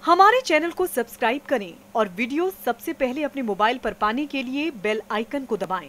हमारे चैनल को सब्सक्राइब करें और वीडियो सबसे पहले अपने मोबाइल पर पाने के लिए बेल आइकन को दबाएं।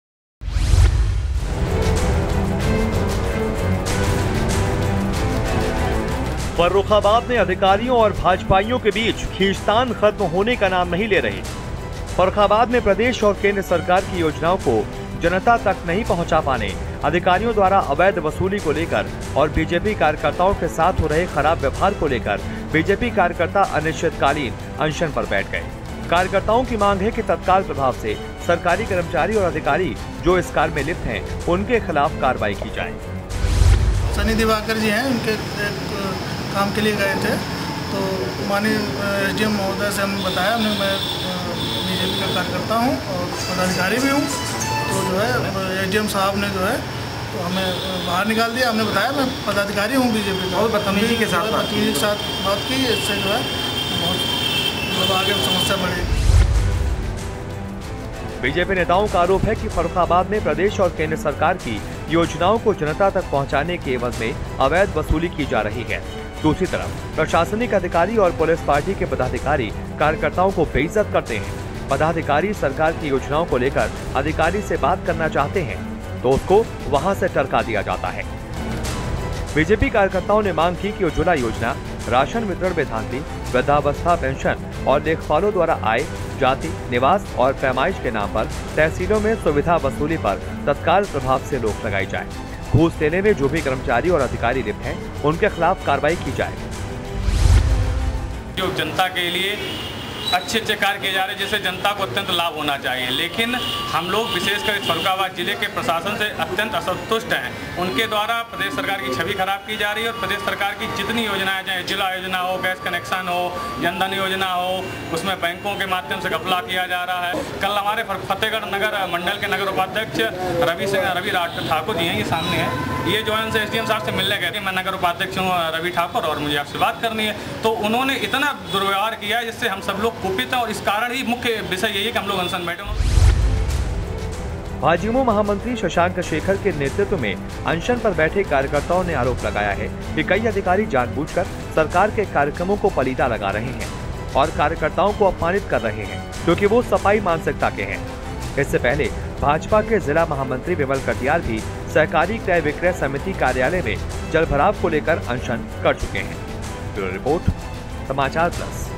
फर्रुखाबाद में अधिकारियों और भाजपाइयों के बीच खींचतान खत्म होने का नाम नहीं ले रही। फर्रुखाबाद में प्रदेश और केंद्र सरकार की योजनाओं को जनता तक नहीं पहुंचा पाने, अधिकारियों द्वारा अवैध वसूली को लेकर और बीजेपी कार्यकर्ताओं के साथ हो रहे खराब व्यवहार को लेकर बीजेपी कार्यकर्ता अनिश्चितकालीन अनशन पर बैठ गए। कार्यकर्ताओं की मांग है कि तत्काल प्रभाव से सरकारी कर्मचारी और अधिकारी जो इस कार्य में लिप्त हैं, उनके खिलाफ कार्रवाई की जाए। सनी दिवाकर जी हैं, उनके काम के लिए गए थे, तो माननीय एसडीएम महोदय से हमने बताया, मैं बीजेपी का कार्यकर्ता हूं और पदाधिकारी भी हूं, तो जो है एसडीएम साहब ने जो है तो हमें बाहर निकाल दिया। हमने बताया मैं पदाधिकारी हूं बीजेपी का, और बदतमीजी के साथ बात की, इससे जो है बहुत आगे समस्या बढ़ी। बीजेपी नेताओं का आरोप है कि फर्रुखाबाद में प्रदेश और केंद्र सरकार की योजनाओं को जनता तक पहुंचाने के एवज में अवैध वसूली की जा रही है। दूसरी तरफ प्रशासनिक अधिकारी और पुलिस पार्टी के पदाधिकारी कार्यकर्ताओं को बेइज्जत करते हैं। पदाधिकारी सरकार की योजनाओं को लेकर अधिकारी से बात करना चाहते हैं तो उसको वहां से टरका दिया जाता है। बीजेपी कार्यकर्ताओं ने मांग की कि उज्ज्वला योजना, राशन वितरण में धांधली, वृद्धावस्था पेंशन और लेखपालों द्वारा आय, जाति, निवास और पैमाइश के नाम पर तहसीलों में सुविधा वसूली पर तत्काल प्रभाव से रोक लगाई जाए। घूस लेने में जो भी कर्मचारी और अधिकारी लिप्त हैं, उनके खिलाफ कार्रवाई की जाए। जो जनता के लिए अच्छे कार्य किए जा रहे हैं, जिससे जनता को अत्यंत लाभ होना चाहिए, लेकिन हम लोग विशेषकर फर्रुखाबाद जिले के प्रशासन से अत्यंत असंतुष्ट हैं। उनके द्वारा प्रदेश सरकार की छवि खराब की जा रही है और प्रदेश सरकार की जितनी योजनाएं, चाहे जिला योजना हो, गैस कनेक्शन हो, जनधन योजना हो, उसमें बैंकों के माध्यम से घपला किया जा रहा है। कल हमारे फतेहगढ़ नगर मंडल के नगर उपाध्यक्ष रवि ठाकुर जी हैं, ये सामने है, ये जो है उनसे एसडीएम साहब से मिलने गए थे। मैं नगर उपाध्यक्ष हूँ रवि ठाकुर और मुझे आपसे बात करनी है, तो उन्होंने इतना दुर्व्यवहार किया जिससे हम सब लोग कुपित हैं और इस कारण ही मुख्य विषय यही है कि हम लोग अनशन बैठे हैं। भाजपा महामंत्री शशांक शेखर के नेतृत्व में अनशन पर बैठे कार्यकर्ताओं ने आरोप लगाया है कि कई अधिकारी जानबूझकर सरकार के कार्यक्रमों को पलीता लगा रहे हैं और कार्यकर्ताओं को अपमानित कर रहे हैं, क्योंकि वो सफाई मानसिकता के हैं। इससे पहले भाजपा के जिला महामंत्री विमल कटियार भी सहकारी क्रय विक्रय समिति कार्यालय में जलभराव को लेकर अनशन कर चुके हैं। ब्यूरो रिपोर्ट, समाचार प्लस।